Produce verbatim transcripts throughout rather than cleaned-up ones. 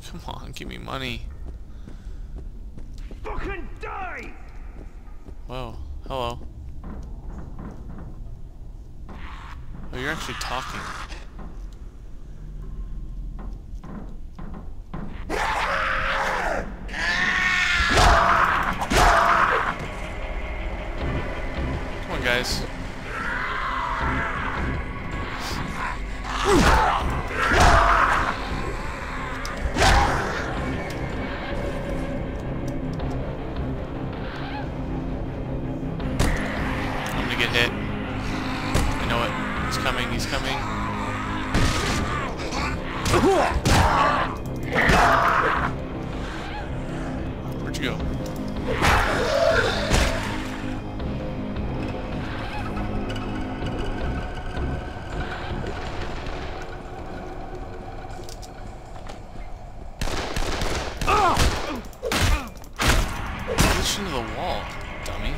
Come on, give me money. Fucking die! Whoa, hello. Oh, you're actually talking. Come on, guys. I'm gonna get hit. I know it. He's coming, he's coming. Where'd you go? Push into the wall, dummy.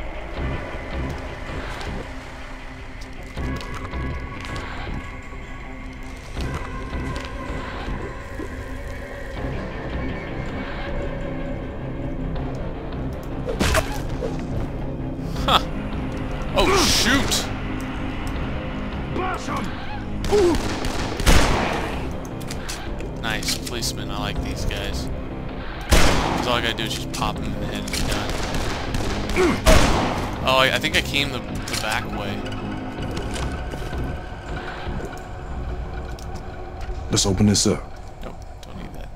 Huh. Oh, shoot! Nice, policeman. I like these guys. Because all I gotta do is just pop him in the head and be done. Oh, I, I think I came the, the back way. Let's open this up. Nope, don't need that.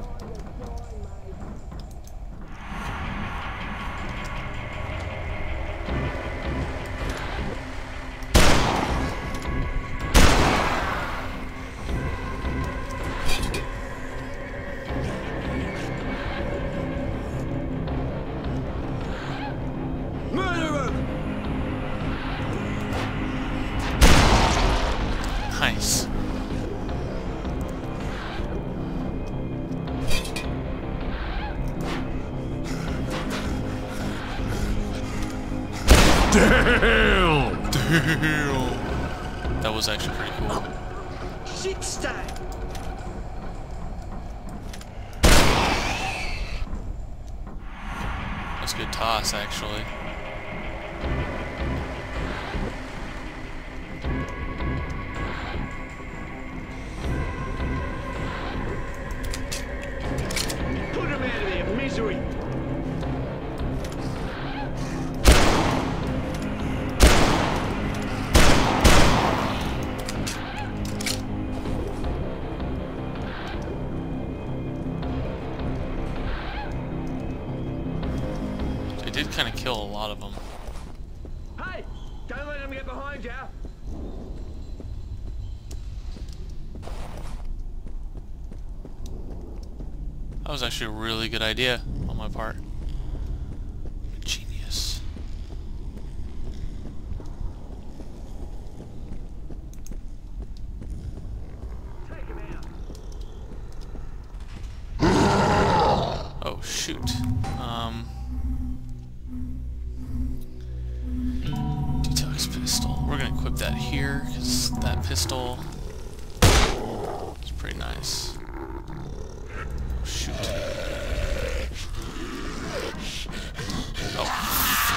Nice. Damn! Damn! That was actually pretty cool. Shit stain! That's a good toss, actually. Put him out of there, misery! I did kind of kill a lot of them. Hey! Don't let him get behind you! That was actually a really good idea on my part. Genius. Take him out! Oh, shoot. Um... Detox pistol. We're gonna equip that here, because that pistol is pretty nice. Oh, shoot. Oh.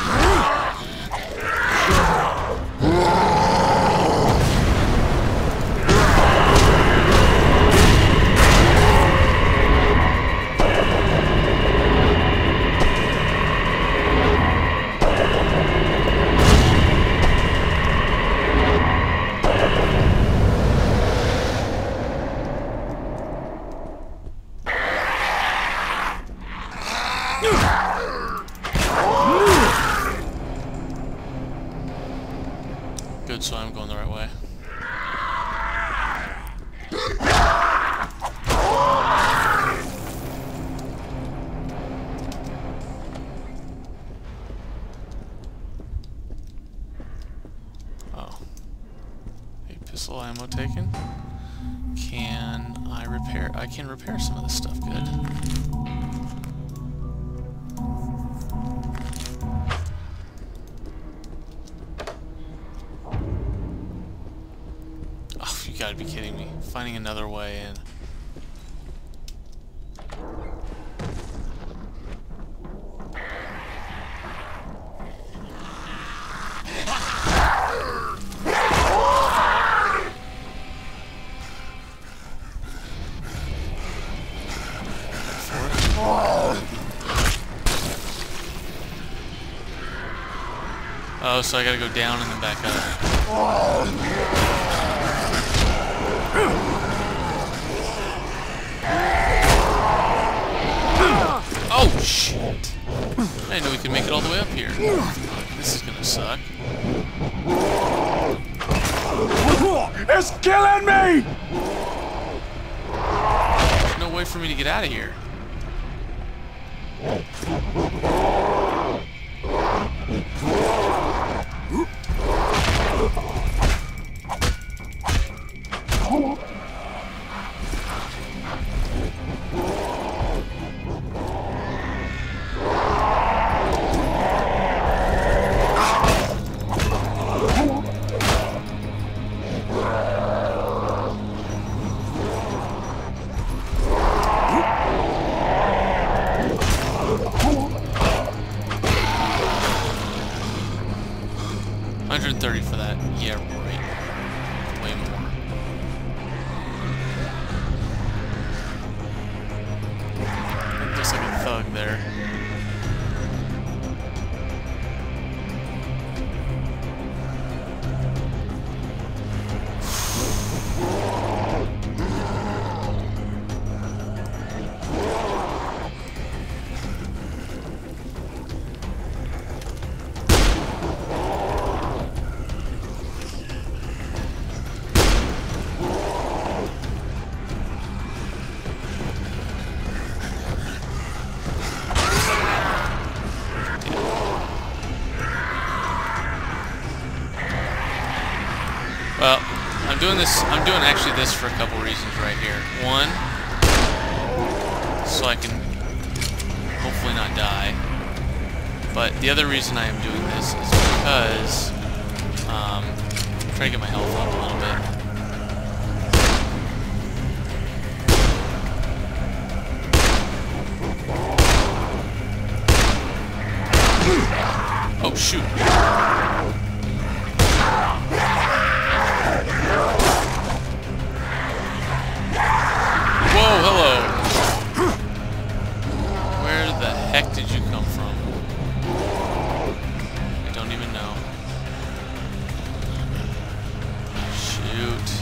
Good, so I'm going the right way. Oh. A pistol ammo taken. Can I repair? I can repair some of this stuff. Good. Oh, you gotta be kidding me. Finding another way in. Oh, so I gotta go down and then back up. Oh, shit! I didn't know we could make it all the way up here. This is gonna suck. It's killing me! There's no way for me to get out of here. one hundred thirty for that. Yeah, right. Way more. Looks like a thug there. Well, I'm doing this, I'm doing actually this for a couple reasons right here. One, so I can hopefully not die. But the other reason I am doing this is because um, I'm trying to get my health up a little bit. Oh, shoot. Whoa, hello. Where the heck did you come from? I don't even know. Shoot.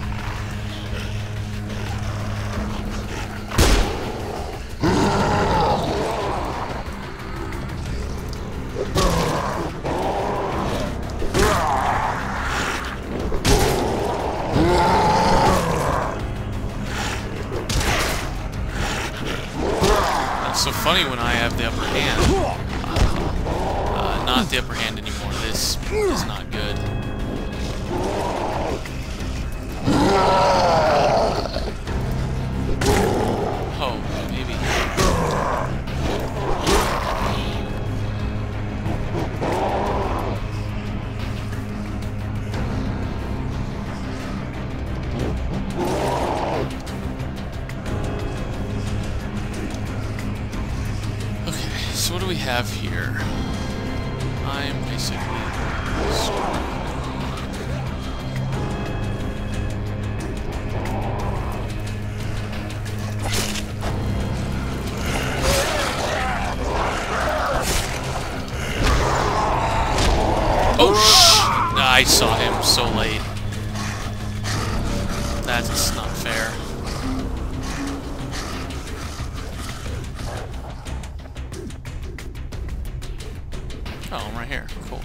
So funny when I have the upper hand. Uh, not the upper hand anymore. This is not good. Oh, maybe. So what do we have here? I'm basically screwed. Oh shh! I saw him so late. That's not fair. Oh, I'm right here. Cool.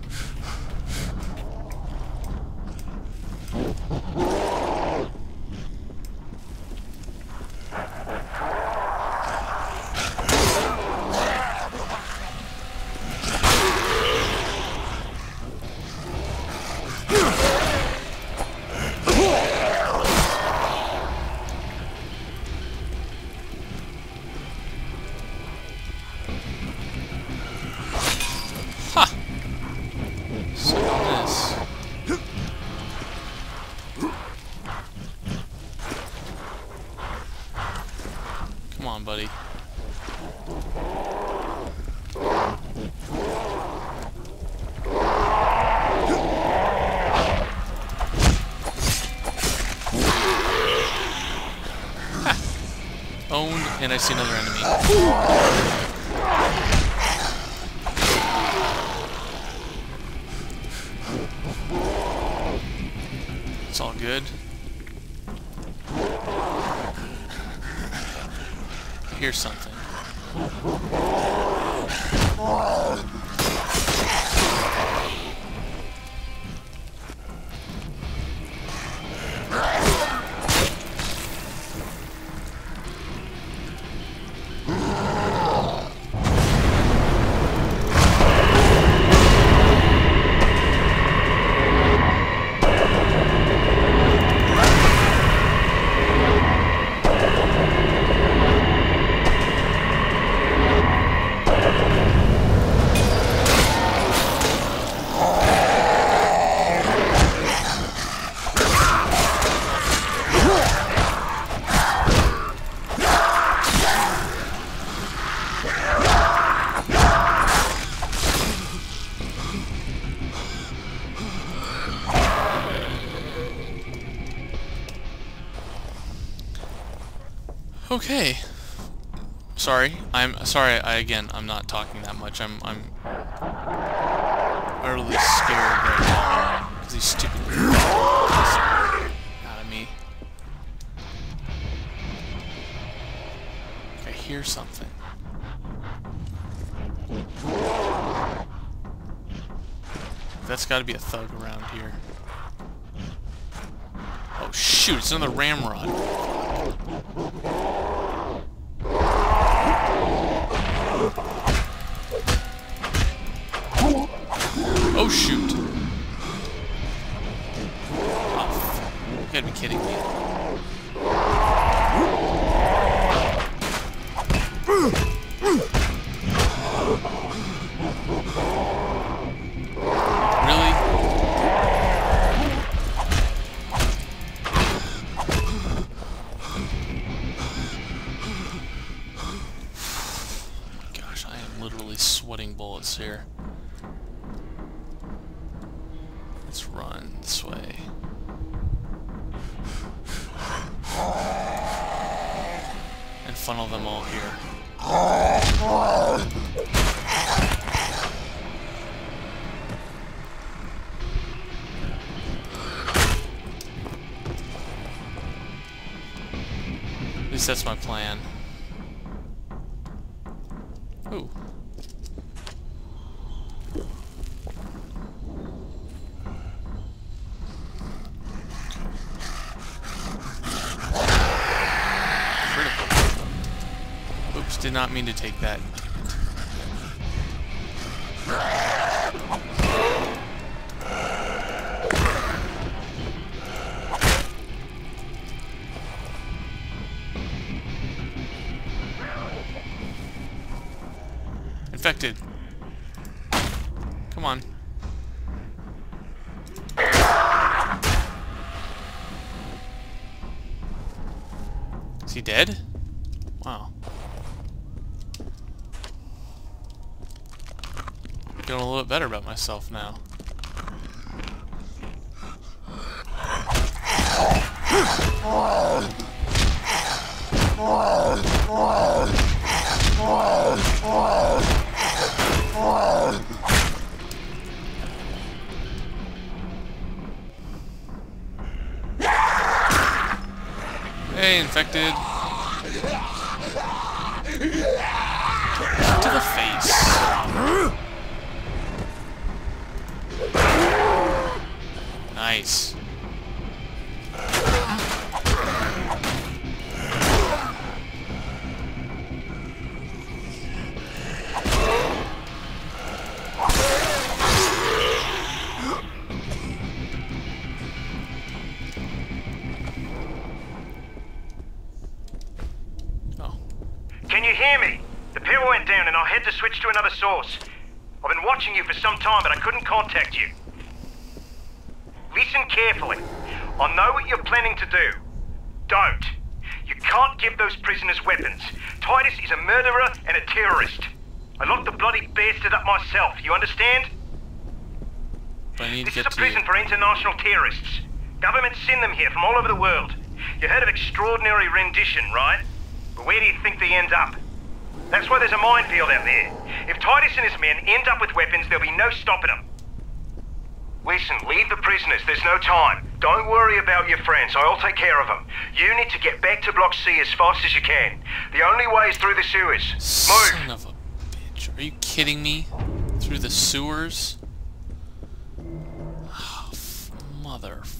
Come on, buddy. Ha! Owned, and I see another enemy. That's all good. Here's something. Okay. Sorry. I'm sorry. I again. I'm not talking that much. I'm. I'm utterly scared right now because these stupid out of me. I hear something. That's got to be a thug around here. Oh shoot! It's another ramrod. Oh shoot! Oh, you gotta be kidding me. Really? Gosh, I am literally sweating bullets here. Let's run this way. And funnel them all here. At least that's my plan. Ooh. Did not mean to take that. Infected. Come on. Is he dead? Wow. Feeling a little bit better about myself now. Hey, infected. To the face. Nice. Oh. Can you hear me? The power went down and I had to switch to another source. I've been watching you for some time, but I couldn't contact you. Listen carefully. I know what you're planning to do. Don't. You can't give those prisoners weapons. Titus is a murderer and a terrorist. I locked the bloody bastard up myself, you understand? But I need This to is get a to prison you. for international terrorists. Governments send them here from all over the world. You heard of extraordinary rendition, right? But where do you think they end up? That's why there's a minefield out there. If Titus and his men end up with weapons, there'll be no stopping them. Listen, leave the prisoners. There's no time. Don't worry about your friends. I'll take care of them. You need to get back to Block C as fast as you can. The only way is through the sewers. Move! Son of a bitch. Are you kidding me? Through the sewers? Oh, motherfucker.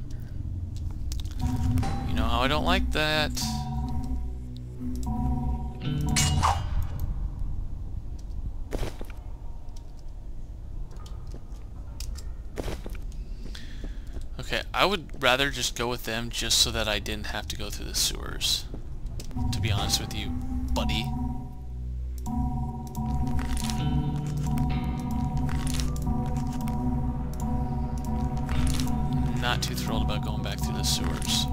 You know how I don't like that. Okay, I would rather just go with them just so that I didn't have to go through the sewers. To be honest with you, buddy. Not too thrilled about going back through the sewers.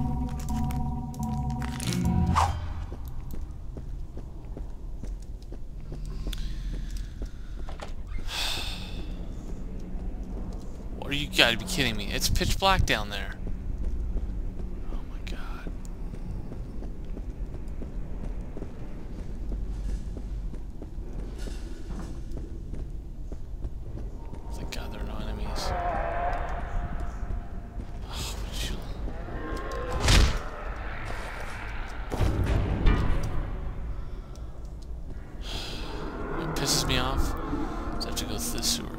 You gotta be kidding me. It's pitch black down there. Oh my god. Thank god there are no enemies. Oh, would you... What pisses me off is I have to go through the sewer.